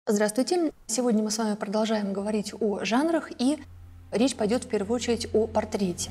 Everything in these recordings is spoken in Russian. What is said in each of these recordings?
Здравствуйте! Сегодня мы с вами продолжаем говорить о жанрах, и речь пойдет в первую очередь о портрете.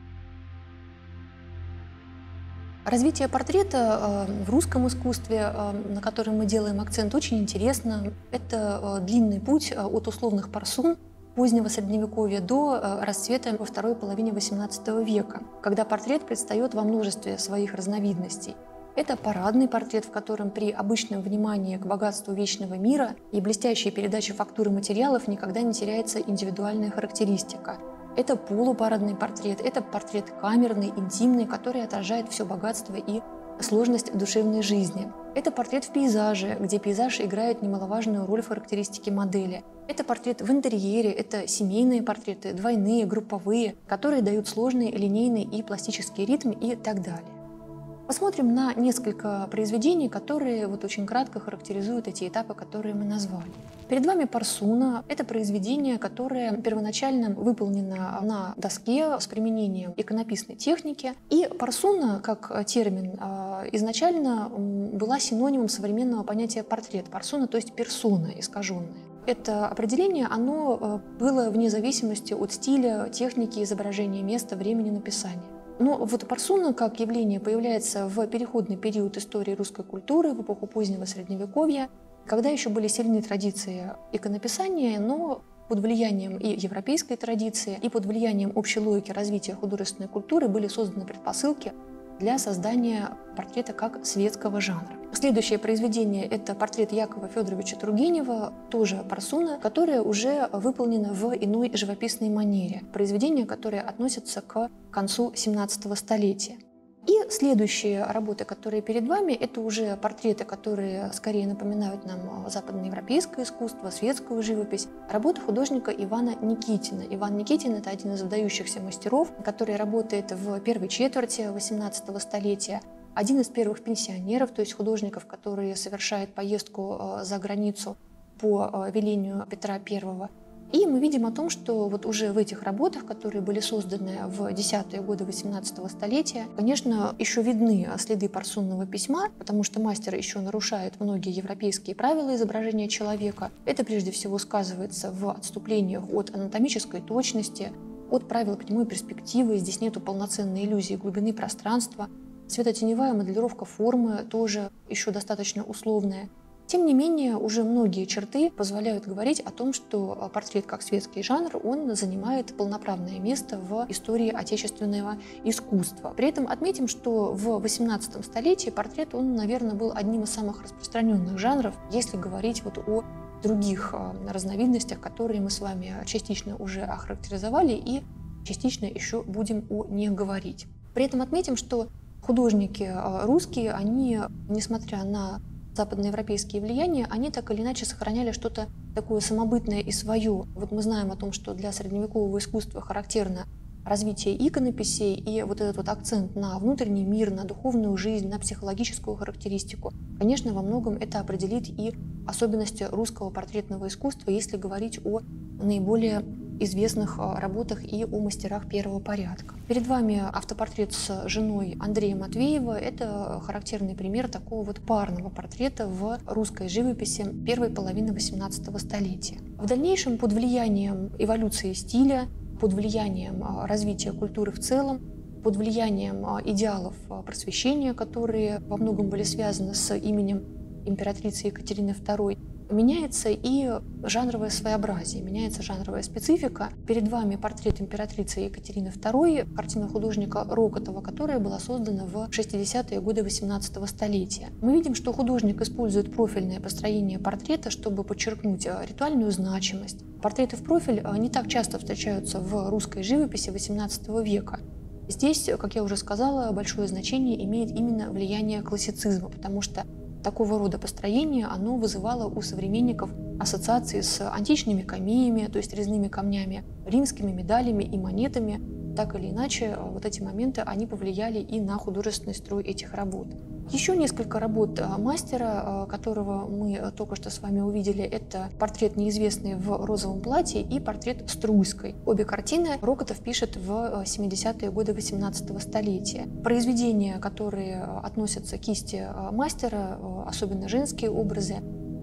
Развитие портрета в русском искусстве, на котором мы делаем акцент, очень интересно. Это длинный путь от условных парсун позднего Средневековья до расцвета во второй половине XVIII века, когда портрет предстает во множестве своих разновидностей. Это парадный портрет, в котором при обычном внимании к богатству вечного мира и блестящей передаче фактуры материалов никогда не теряется индивидуальная характеристика. Это полупарадный портрет, это портрет камерный, интимный, который отражает все богатство и сложность душевной жизни. Это портрет в пейзаже, где пейзаж играет немаловажную роль в характеристике модели. Это портрет в интерьере, это семейные портреты, двойные, групповые, которые дают сложный линейный и пластический ритм и так далее. Посмотрим на несколько произведений, которые очень кратко характеризуют эти этапы, которые мы назвали. Перед вами парсуна. Это произведение, которое первоначально выполнено на доске с применением иконописной техники. И парсуна, как термин, изначально была синонимом современного понятия портрет. Парсуна, то есть персона искаженная. Это определение, оно было вне зависимости от стиля, техники, изображения, места, времени написания. Но парсуна как явление появляется в переходный период истории русской культуры, в эпоху позднего Средневековья, когда еще были сильные традиции иконописания, но под влиянием и европейской традиции, и под влиянием общей логики развития художественной культуры были созданы предпосылки для создания портрета как светского жанра. Следующее произведение – это портрет Якова Федоровича Тургенева, тоже парсуна, которая уже выполнена в иной живописной манере. Произведение, которое относится к концу 17 столетия. И следующие работы, которые перед вами, это уже портреты, которые скорее напоминают нам западноевропейское искусство, светскую живопись. Работа художника Ивана Никитина. Иван Никитин – это один из выдающихся мастеров, который работает в первой четверти XVIII столетия. Один из первых пенсионеров, то есть художников, которые совершают поездку за границу по велению Петра I. И мы видим о том, что уже в этих работах, которые были созданы в 10-е годы XVIII столетия, конечно, еще видны следы парсунного письма, потому что мастер еще нарушает многие европейские правила изображения человека. Это прежде всего сказывается в отступлениях от анатомической точности, от правил прямой перспективы. Здесь нету полноценной иллюзии глубины пространства. Светотеневая моделировка формы тоже еще достаточно условная. Тем не менее, уже многие черты позволяют говорить о том, что портрет как светский жанр, он занимает полноправное место в истории отечественного искусства. При этом отметим, что в XVIII столетии портрет, он, наверное, был одним из самых распространенных жанров, если говорить о других разновидностях, которые мы с вами частично уже охарактеризовали и частично еще будем о них говорить. При этом отметим, что художники русские, они, несмотря на западноевропейские влияния, они так или иначе сохраняли что-то такое самобытное и свое. Мы знаем о том, что для средневекового искусства характерно развитие иконописей и этот акцент на внутренний мир, на духовную жизнь, на психологическую характеристику. Конечно, во многом это определит и особенности русского портретного искусства, если говорить о наиболее известных работах и о мастерах первого порядка. Перед вами автопортрет с женой Андрея Матвеева. Это характерный пример такого парного портрета в русской живописи первой половины XVIII столетия. В дальнейшем под влиянием эволюции стиля, под влиянием развития культуры в целом, под влиянием идеалов просвещения, которые во многом были связаны с именем императрицы Екатерины II, меняется и жанровое своеобразие, меняется жанровая специфика. Перед вами портрет императрицы Екатерины II, картина художника Рокотова, которая была создана в 60-е годы XVIII столетия. Мы видим, что художник использует профильное построение портрета, чтобы подчеркнуть ритуальную значимость. Портреты в профиль не так часто встречаются в русской живописи XVIII века. Здесь, как я уже сказала, большое значение имеет именно влияние классицизма, потому что такого рода построение, оно вызывало у современников ассоциации с античными камеями, то есть резными камнями, римскими медалями и монетами. Так или иначе, эти моменты, они повлияли и на художественный строй этих работ. Еще несколько работ мастера, которого мы только что с вами увидели, это портрет неизвестный в розовом платье и портрет Струйской. Обе картины Рокотов пишет в 70-е годы XVIII столетия. Произведения, которые относятся к кисти мастера, особенно женские образы,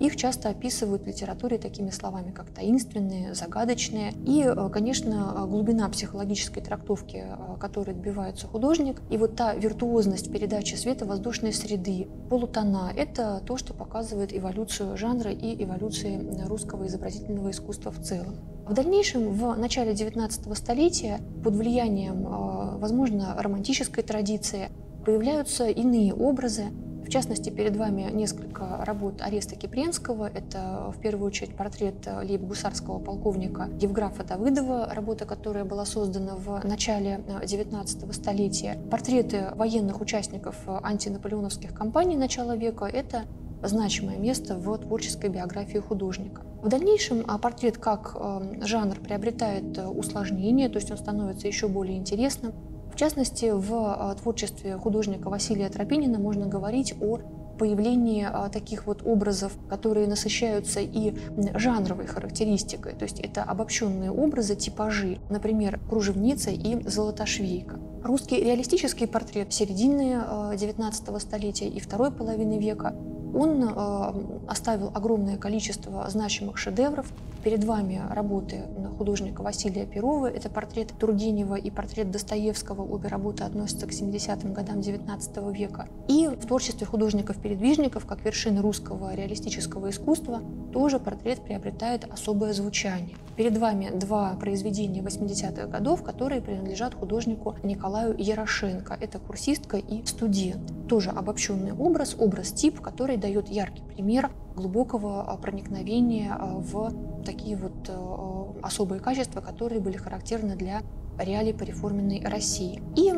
Их часто описывают в литературе такими словами, как таинственные, загадочные. И, конечно, глубина психологической трактовки, которой добивается художник, и вот та виртуозность в передаче световоздушной среды, полутона – это то, что показывает эволюцию жанра и эволюцию русского изобразительного искусства в целом. В дальнейшем, в начале XIX столетия, под влиянием, возможно, романтической традиции, появляются иные образы. В частности, перед вами несколько работ Ореста Кипренского. Это, в первую очередь, портрет лейб-гусарского полковника Евграфа Давыдова, работа, которая была создана в начале XIX столетия. Портреты военных участников антинаполеоновских кампаний начала века – это значимое место в творческой биографии художника. В дальнейшем портрет как жанр приобретает усложнение, то есть он становится еще более интересным. В частности, в творчестве художника Василия Тропинина можно говорить о появлении таких вот образов, которые насыщаются и жанровой характеристикой, то есть это обобщенные образы, типажи, например, кружевница и золотошвейка. Русский реалистический портрет середины XIX столетия и второй половины века он оставил огромное количество значимых шедевров. Перед вами работы художника Василия Перова. Это портрет Тургенева и портрет Достоевского. Обе работы относятся к 70-м годам XIX века. И в творчестве художников-передвижников, как вершины русского реалистического искусства, тоже портрет приобретает особое звучание. Перед вами два произведения 80-х годов, которые принадлежат художнику Николаю Ярошенко. Это «Курсистка» и «Студент». Тоже обобщенный образ-тип, который дает яркий пример глубокого проникновения в такие вот особые качества, которые были характерны для реалий пореформенной России. И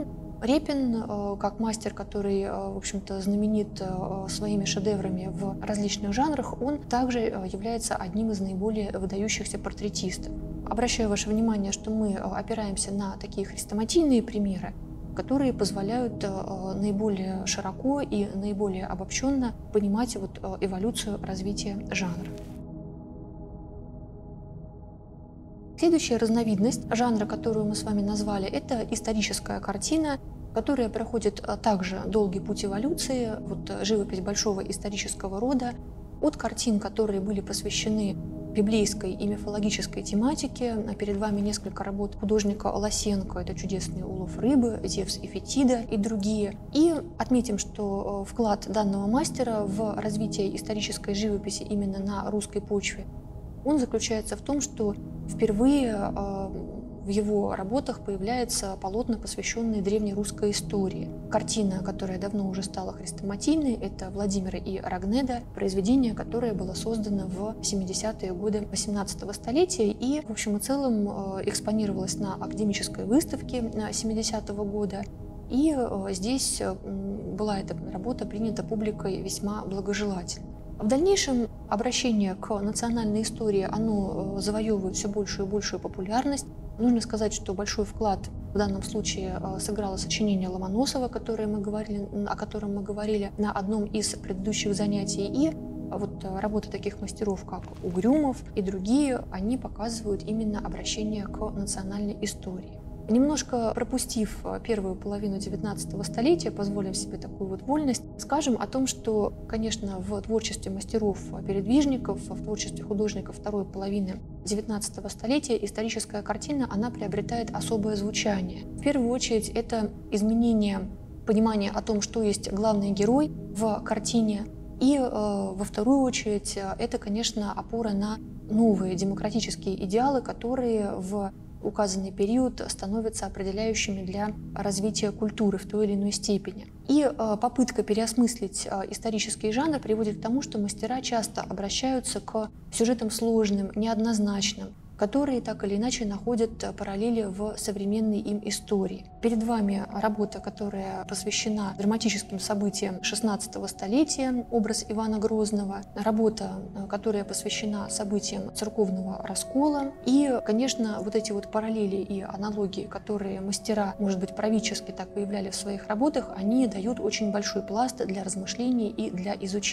Репин, как мастер, который, в общем-то, знаменит своими шедеврами в различных жанрах, он также является одним из наиболее выдающихся портретистов. Обращаю ваше внимание, что мы опираемся на такие хрестоматийные примеры, которые позволяют наиболее широко и наиболее обобщенно понимать вот эволюцию развития жанра. Следующая разновидность жанра, которую мы с вами назвали, это историческая картина, которая проходит также долгий путь эволюции, вот живопись большого исторического рода, от картин, которые были посвящены библейской и мифологической тематике. Перед вами несколько работ художника Лосенко. Это «Чудесный улов рыбы», «Зевс и Фетида» и другие. И отметим, что вклад данного мастера в развитие исторической живописи именно на русской почве, он заключается в том, что впервые в его работах появляется полотна, посвященные древнерусской истории. Картина, которая давно уже стала хрестоматийной, это «Владимир и Рогнеда», произведение, которое было создано в 70-е годы XVIII столетия и, в общем и целом, экспонировалось на академической выставке 70-го года. И здесь была эта работа принята публикой весьма благожелательно. В дальнейшем обращение к национальной истории, оно завоевывает все большую и большую популярность. Нужно сказать, что большой вклад в данном случае сыграло сочинение Ломоносова, о котором мы говорили на одном из предыдущих занятий. И вот работы таких мастеров, как Угрюмов и другие, они показывают именно обращение к национальной истории. Немножко пропустив первую половину XIX столетия, позволим себе такую вот вольность, скажем о том, что, конечно, в творчестве мастеров-передвижников, в творчестве художников второй половины XIX столетия историческая картина, она приобретает особое звучание. В первую очередь это изменение понимания о том, что есть главный герой в картине, и во вторую очередь это, конечно, опора на новые демократические идеалы, которые в указанный период становятся определяющими для развития культуры в той или иной степени. И попытка переосмыслить исторический жанр приводит к тому, что мастера часто обращаются к сюжетам сложным, неоднозначным, которые так или иначе находят параллели в современной им истории. Перед вами работа, которая посвящена драматическим событиям XVI столетия, образ Ивана Грозного, работа, которая посвящена событиям церковного раскола. И, конечно, вот эти вот параллели и аналогии, которые мастера, может быть, правительски так выявляли в своих работах, они дают очень большой пласт для размышлений и для изучения.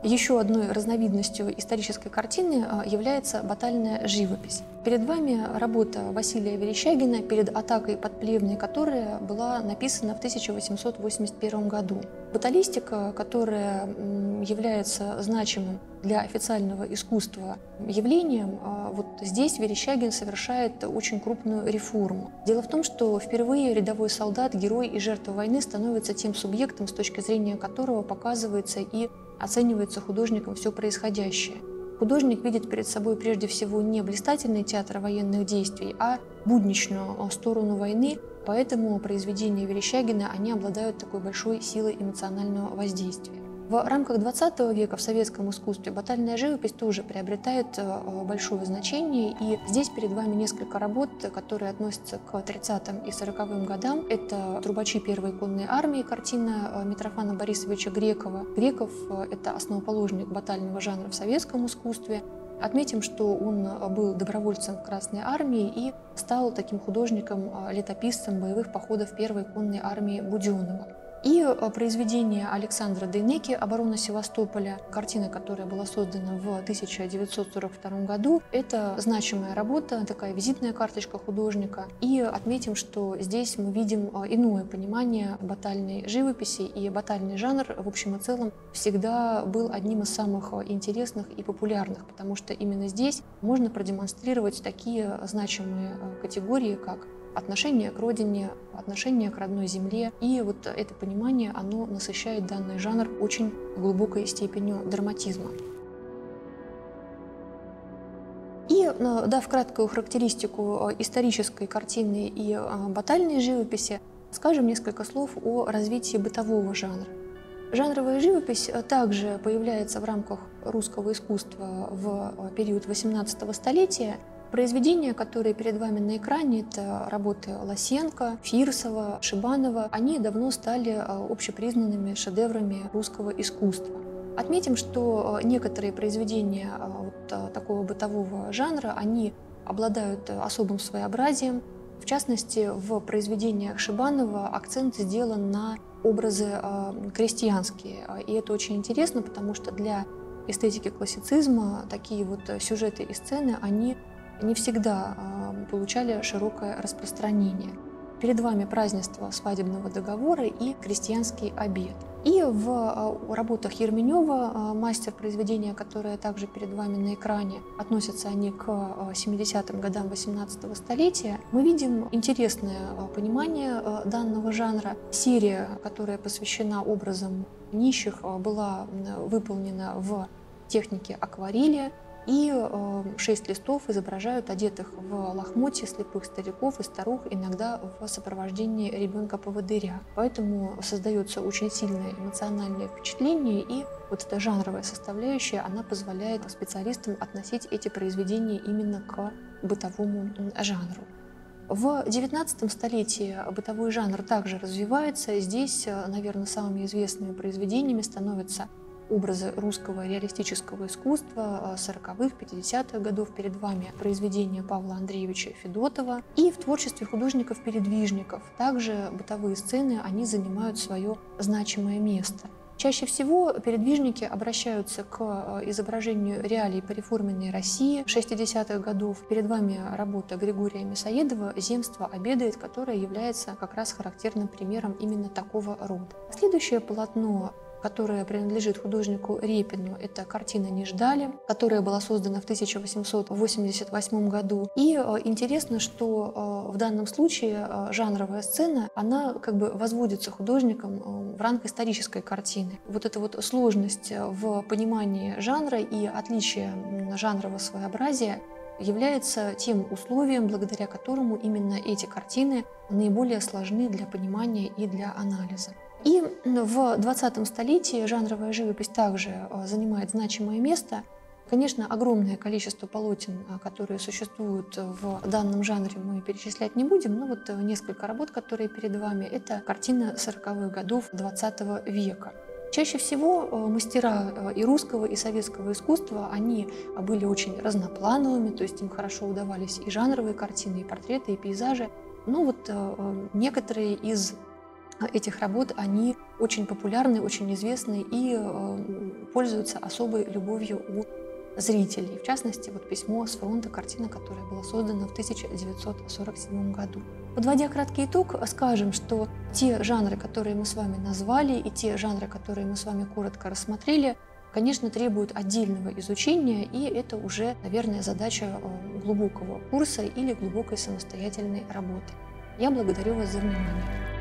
Еще одной разновидностью исторической картины является батальная живопись. Перед вами работа Василия Верещагина «Перед атакой под Плевной», которая была написана в 1881 году. Баталистика, которая является значимым для официального искусства явлением, вот здесь Верещагин совершает очень крупную реформу. Дело в том, что впервые рядовой солдат, герой и жертва войны становится тем субъектом, с точки зрения которого показывается и оценивается художником все происходящее. Художник видит перед собой прежде всего не блистательный театр военных действий, а будничную сторону войны, поэтому произведения Верещагина, они обладают такой большой силой эмоционального воздействия. В рамках XX века в советском искусстве батальная живопись тоже приобретает большое значение, и здесь перед вами несколько работ, которые относятся к 30-м и 40-м годам. Это «Трубачи Первой конной армии», картина Митрофана Борисовича Грекова. Греков – это основоположник батального жанра в советском искусстве. Отметим, что он был добровольцем в Красной армии и стал таким художником, летописцем боевых походов Первой конной армии Буденова. И произведение Александра Дейнеки «Оборона Севастополя», картина, которая была создана в 1942 году. Это значимая работа, такая визитная карточка художника. И отметим, что здесь мы видим иное понимание батальной живописи, и батальный жанр в общем и целом всегда был одним из самых интересных и популярных, потому что именно здесь можно продемонстрировать такие значимые категории, как отношение к родине, отношение к родной земле. И вот это понимание, оно насыщает данный жанр очень глубокой степенью драматизма. И, дав краткую характеристику исторической картины и батальной живописи, скажем несколько слов о развитии бытового жанра. Жанровая живопись также появляется в рамках русского искусства в период XVIII столетия. Произведения, которые перед вами на экране, это работы Лосенко, Фирсова, Шибанова, они давно стали общепризнанными шедеврами русского искусства. Отметим, что некоторые произведения такого бытового жанра, они обладают особым своеобразием. В частности, в произведениях Шибанова акцент сделан на образы крестьянские. И это очень интересно, потому что для эстетики классицизма такие вот сюжеты и сцены, они не всегда получали широкое распространение. Перед вами празднество свадебного договора и крестьянский обед. И в работах Ерменева, мастер произведения, которое также перед вами на экране, относятся они к 70-м годам XVIII столетия, мы видим интересное понимание данного жанра. Серия, которая посвящена образам нищих, была выполнена в технике акварели. И 6 листов изображают одетых в лохмотья слепых стариков и старух, иногда в сопровождении ребенка-поводыря. Поэтому создается очень сильное эмоциональное впечатление, и вот эта жанровая составляющая, она позволяет специалистам относить эти произведения именно к бытовому жанру. В XIX столетии бытовой жанр также развивается. Здесь, наверное, самыми известными произведениями становятся образы русского реалистического искусства 40-х, 50-х годов. Перед вами произведения Павла Андреевича Федотова. И в творчестве художников-передвижников также бытовые сцены, они занимают свое значимое место. Чаще всего передвижники обращаются к изображению реалий пореформенной России 60-х годов. Перед вами работа Григория Мясоедова «Земство обедает», которая является как раз характерным примером именно такого рода. Следующее полотно, которая принадлежит художнику Репину, это картина «Не ждали», которая была создана в 1888 году. И интересно, что в данном случае жанровая сцена, она как бы возводится художником в ранг исторической картины. Вот эта вот сложность в понимании жанра и отличие жанрового своеобразия является тем условием, благодаря которому именно эти картины наиболее сложны для понимания и для анализа. И в 20 столетии жанровая живопись также занимает значимое место. Конечно, огромное количество полотен, которые существуют в данном жанре, мы перечислять не будем, но вот несколько работ, которые перед вами, это картины 40-х годов 20 века. Чаще всего мастера и русского, и советского искусства, они были очень разноплановыми, то есть им хорошо удавались и жанровые картины, и портреты, и пейзажи. Но вот некоторые из этих работ, они очень популярны, очень известны и пользуются особой любовью у зрителей. В частности, вот «Письмо с фронта», картина, которая была создана в 1947 году. Подводя краткий итог, скажем, что те жанры, которые мы с вами назвали, и те жанры, которые мы с вами коротко рассмотрели, конечно, требуют отдельного изучения, и это уже, наверное, задача глубокого курса или глубокой самостоятельной работы. Я благодарю вас за внимание.